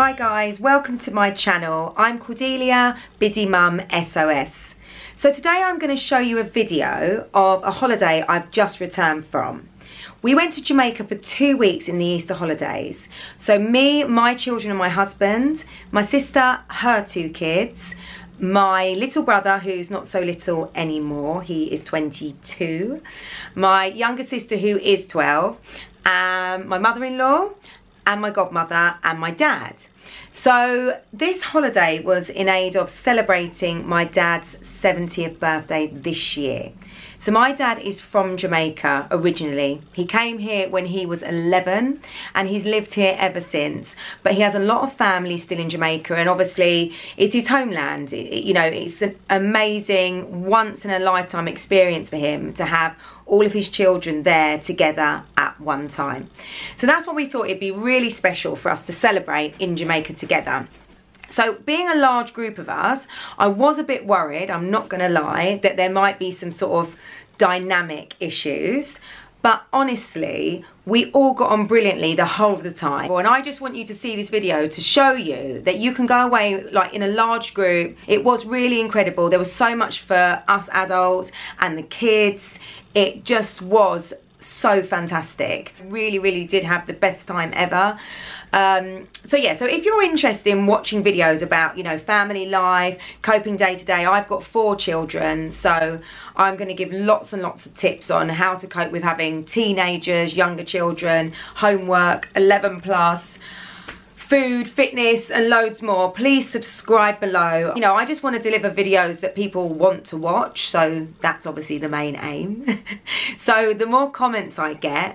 Hi guys, welcome to my channel. I'm Cordelia, Busy Mum SOS. So today I'm going to show you a video of a holiday I've just returned from. We went to Jamaica for 2 weeks in the Easter holidays. So me, my children and my husband, my sister, her 2 kids, my little brother who's not so little anymore, he is 22, my younger sister who is 12, my mother-in-law and my godmother and my dad. So this holiday was in aid of celebrating my dad's 70th birthday this year. So my dad is from Jamaica originally. He came here when he was 11 and he's lived here ever since. But he has a lot of family still in Jamaica, and obviously it's his homeland. You know, it's an amazing once in a lifetime experience for him to have all of his children there together at one time. So that's what we thought it'd be really special for us to celebrate in Jamaica together. So being a large group of us, I was a bit worried, I'm not gonna lie, that there might be some sort of dynamic issues. But honestly, we all got on brilliantly the whole of the time. And I just want you to see this video to show you that you can go away like in a large group. It was really incredible. There was so much for us adults and the kids. It just was so fantastic. Really did have the best time ever. So yeah, so if you're interested in watching videos about, you know, family life, coping day to day, I've got 4 children, so I'm going to give lots and lots of tips on how to cope with having teenagers, younger children, homework, 11 plus, food, fitness and loads more. Please subscribe below. You know, I just want to deliver videos that people want to watch, so that's obviously the main aim. So the more comments I get,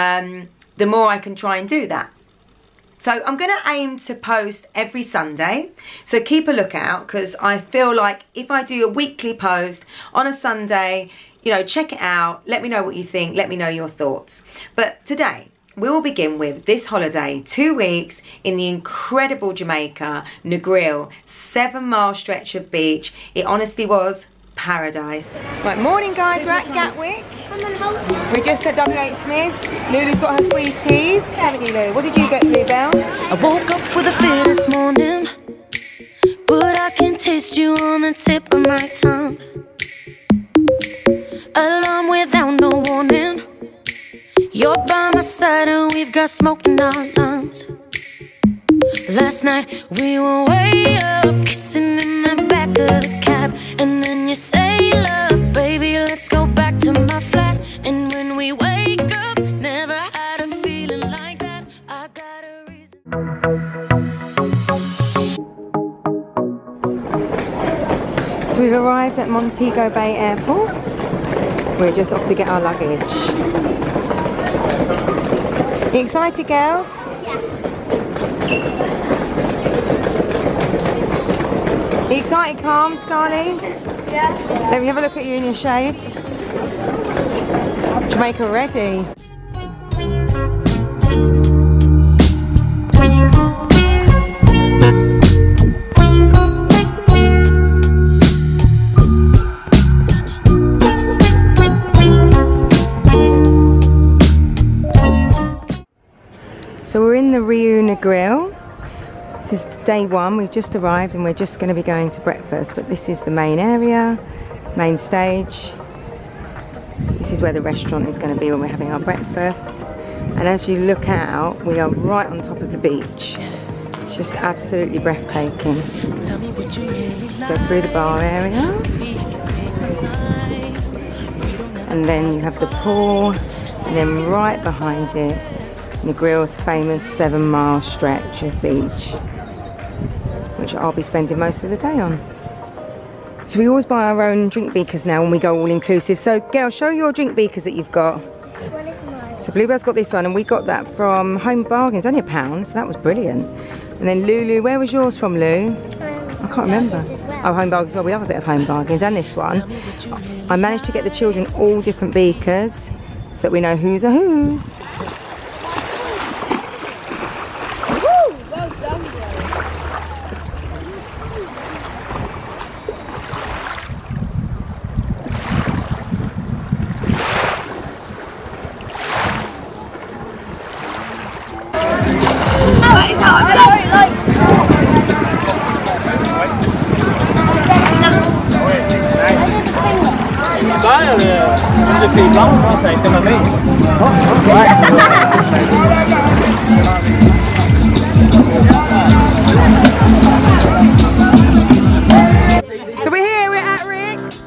the more I can try and do that. So I'm going to aim to post every Sunday, so keep a lookout, because I feel like if I do a weekly post on a Sunday, you know, check it out, let me know what you think, let me know your thoughts. But today we will begin with this holiday, 2 weeks in the incredible Jamaica, Negril, 7-mile stretch of beach. It honestly was paradise. Right, morning guys, we're at Gatwick. We're just at WH Smith's. Lulu's got her sweeties, haven't you, Lou? What did you get, Bluebell? I woke up with a fear this morning, but I can taste you on the tip of my tongue. Alarm without no warning. You're by my side and we've got smoke in our lungs. Last night we were way up, kissing in the back of the cab. And then you say, love, baby, let's go back to my flat. And when we wake up, never had a feeling like that. I got a reason. So we've arrived at Montego Bay Airport. We're just off to get our luggage. You excited, girls? You excited, Calm, Scarly? Yeah. Let me have a look at you in your shades. Jamaica ready. So we're in the Negril. This is day 1, we've just arrived and we're just going to be going to breakfast, but this is the main area, main stage. This is where the restaurant is going to be when we're having our breakfast. And as you look out, we are right on top of the beach. It's just absolutely breathtaking. Go through the bar area. And then you have the pool, and then right behind it, Negril's famous 7-mile stretch of beach, which I'll be spending most of the day on. So we always buy our own drink beakers now when we go all inclusive. So girls, show your drink beakers that you've got. This one is mine. So Bluebell's got this one, and we got that from Home Bargains, only £1, so that was brilliant. And then Lulu, where was yours from, Lou? I can't remember. Well. Oh, Home Bargains, well, we love a bit of Home Bargains. And this one, I managed to get the children all different beakers so that we know who's a who's. That is hard. So we're here, we're at Rick's.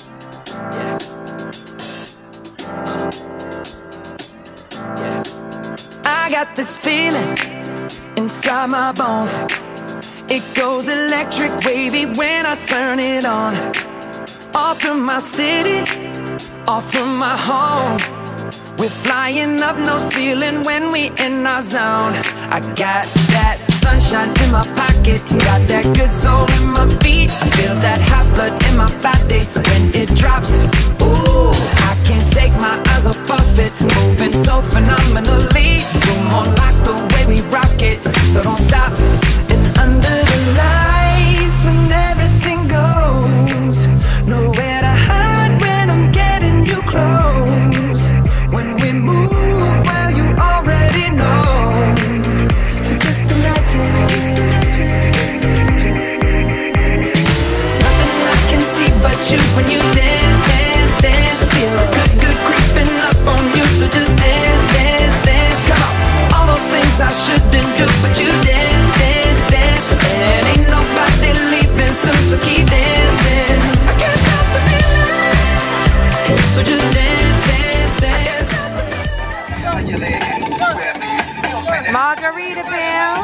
I got this feeling inside my bones. It goes electric wavy when I turn it on. Off from my city, off from my home. We're flying up, no ceiling when we in our zone. I got that sunshine in my pocket, got that good soul in my feet. I feel that hot blood in my body when it drops. Ooh, I can't take my eyes off of it, moving so phenomenally. You're more like the way we rock it, so don't stop. And under the lights when everything goes, nowhere to hide when I'm getting you close. When we move, well, you already know. So just imagine. Nothing I can see but you when you dance, dance, dance. Feel good, good creeping up on you. So just dance, dance, dance. Come on. All those things I shouldn't do, but you dance, dance, dance. And ain't nobody leaving soon, so keep dancing. I can't stop the feeling. So just dance, dance, dance. Margaritaville.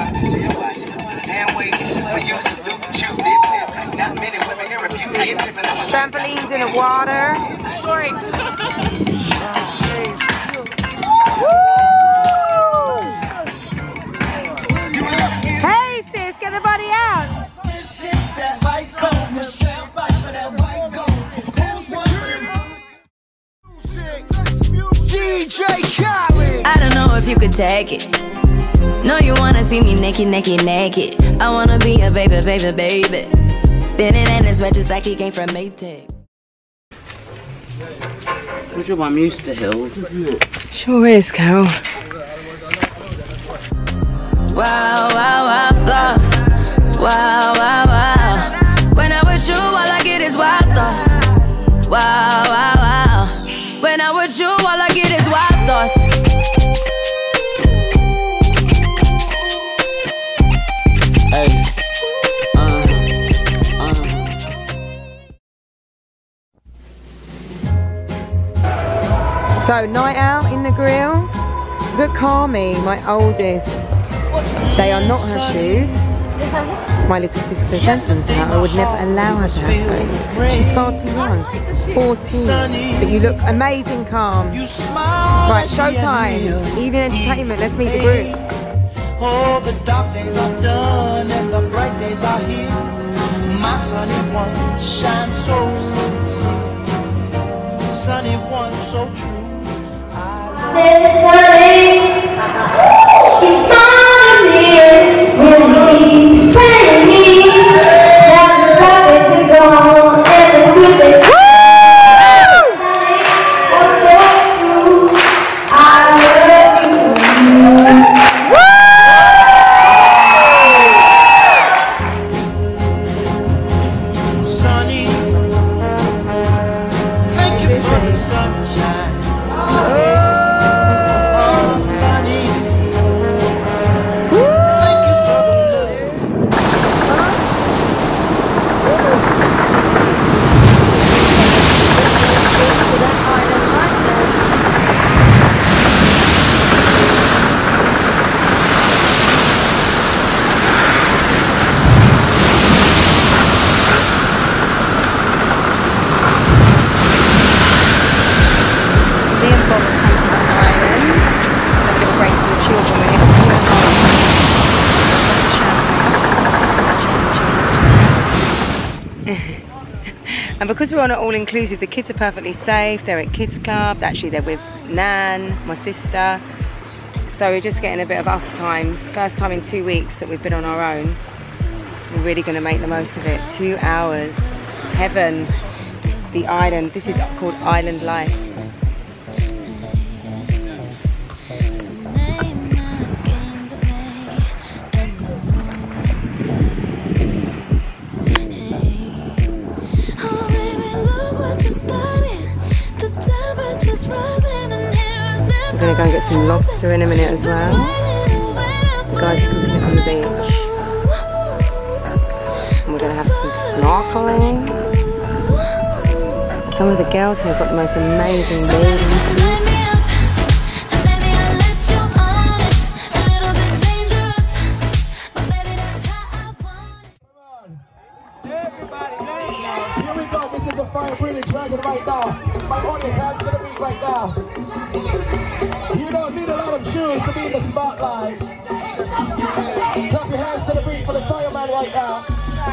Trampolines in the water. Hey sis, get the body out. DJ Khaled. I don't know if you could take it. No, you wanna see me naked, naked, naked. I wanna be a baby, baby, baby. Spinning in his red just like he came from Maytag. Good job, I'm used to hills, isn't it? Sure is, Carol. Wow, wow, wow, thoughts. Wow, wow, wow. When I'm with you, all I get is wild thoughts. Wow, wow, wow. When I'm with you, all I get is wild thoughts. Hey. So, night out in Negril. Look at Carmi, my oldest. They are not her shoes. My little sister sent them to her. I would never allow her to have those. She's far too young. 14. But you look amazing, calm. Right, showtime. Evening entertainment. Let's meet the group. Oh, the dark days are done and the bright days are here. My sunny one shines so sincere. Sunny one so true. He's smiling when he's playing me. Now the prophets are gone and the creepers what's so true? I love you. Sunny, thank you for the sunshine. And because we're on an all-inclusive, the kids are perfectly safe. They're at Kids Club. Actually, they're with Nan, my sister. So we're just getting a bit of us time. First time in 2 weeks that we've been on our own. We're really going to make the most of it. 2 hours. Heaven. The island. This is called Island Life. Oh baby, look what you started. gonna go and get some lobster in a minute as well. The guys are cooking it on the beach. And we're gonna have some snorkeling. Some of the girls here have got the most amazing bathing. Here we go, this is the fire breathing dragon right now. My audience, hands to the beat right now. You don't need a lot of shoes to be in the spotlight. Clap your hands to the beat for the fireman right now.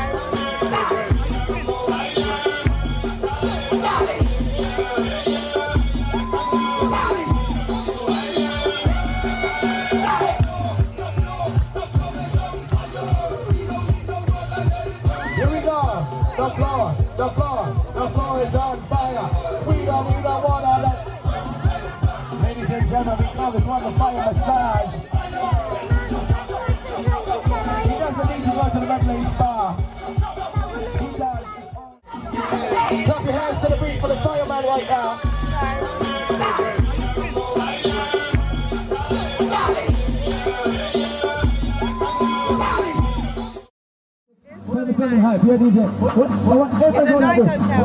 The floor is on fire. We don't want all that. Ladies and gentlemen, we call this one the fire massage. He doesn't need to go to the regular spa. He does. Clap your hands to the beat for the fireman right now. Hype, here DJ. What? It's a nice hotel.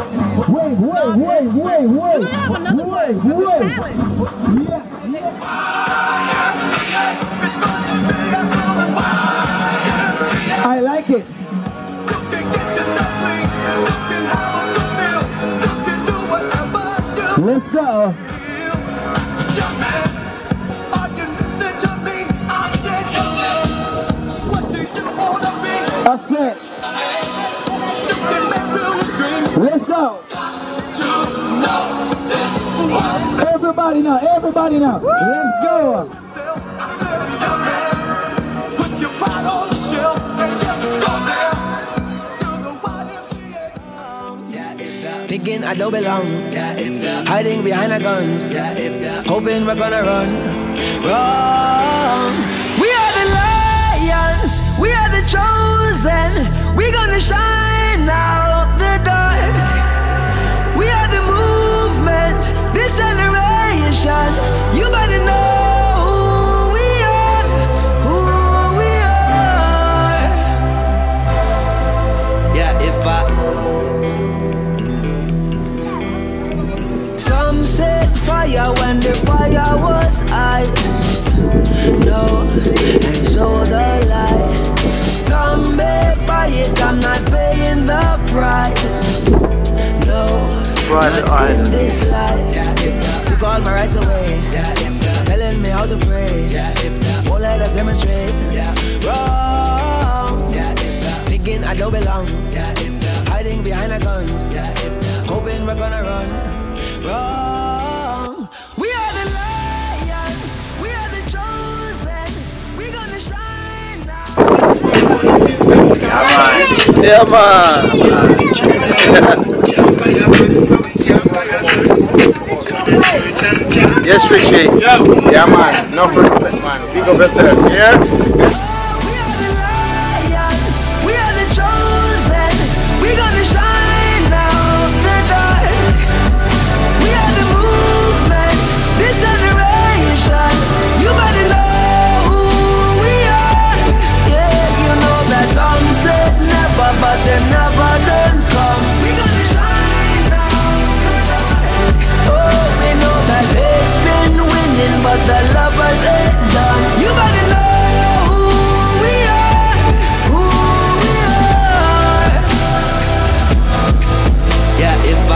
Wait. I like it. Let's go. That's it. Let's go. Everybody now. Let's go. Put your pot on the shelf and just go there. Thinking I don't belong. Hiding behind a gun. Hoping we're gonna run. Wrong. We are the lions. We are the chosen. We're gonna shine out the dark. We are the movement, this generation. You better know who we are, who we are. Yeah, if some said fire when the fire was ice. No, and so the light. Some may buy it, I'm not paying the price. No, not in this life. Took all my rights away, telling me how to pray. Won't let us demonstrate. Wrong, thinking I don't belong. Hiding behind a gun, hoping we're gonna run. Wrong. We are the lions, we are the chosen. We're gonna shine now. Yeah, man. Yes, Richie. Yeah, man. No respect, man. Big up yourself. Yeah. But they never done come. We gonna shine now. Oh, we know that it's been winning, but the lovers ain't done. You better know who we are, Yeah, if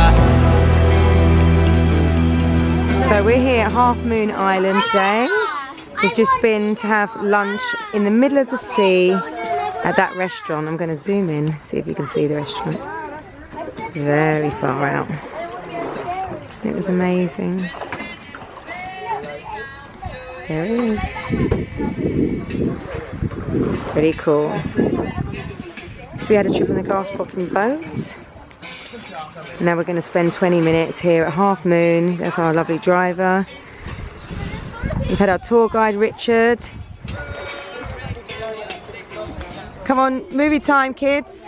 I. So we're here at Half Moon Island today. We've just been to have lunch in the middle of the sea at that restaurant. I'm going to zoom in, see if you can see the restaurant. Very far out. It was amazing. There it is. Pretty cool. So we had a trip on the glass bottom boat. Now we're going to spend 20 minutes here at Half Moon. That's our lovely driver. We've had our tour guide Richard. Come on, movie time, kids.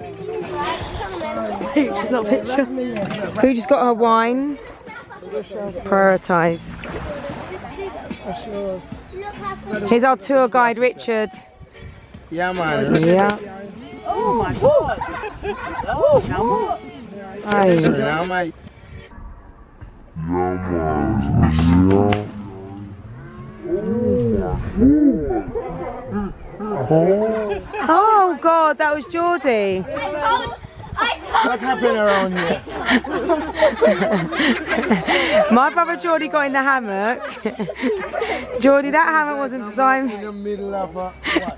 Pooch's not a picture. Pooch has got her wine. Prioritise. Here's our tour guide, Richard. Yeah, man. Yeah. Oh my God. Oh, Aye. Yeah, mate. Oh God, that was Geordie. What's happening around here? My brother Geordie got in the hammock. Geordie, that hammock wasn't designed. In the middle of a...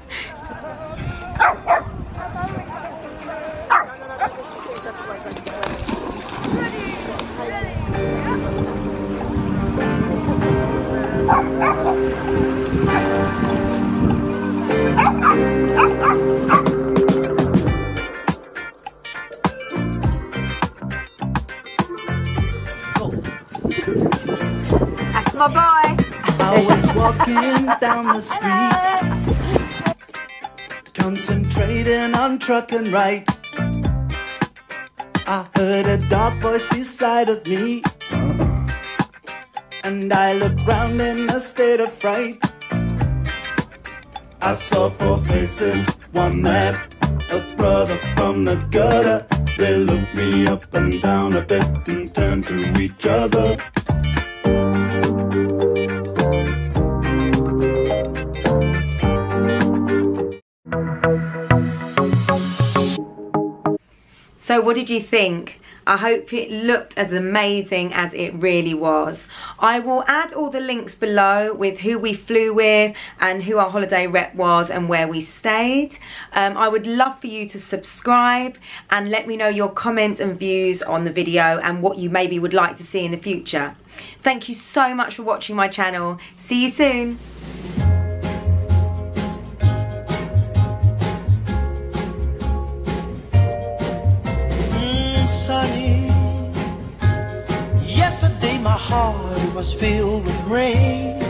That's my boy. I was walking down the street, concentrating on trucking right. I heard a dark voice beside of me, and I looked round in a state of fright. I saw 4 faces, one man, a brother from the gutter. They looked me up and down a bit and turned to each other. So what did you think? I hope it looked as amazing as it really was. I will add all the links below with who we flew with and who our holiday rep was and where we stayed. I would love for you to subscribe and let me know your comments and views on the video and what you maybe would like to see in the future. Thank you so much for watching my channel. See you soon. Sunny. Yesterday my heart was filled with rain.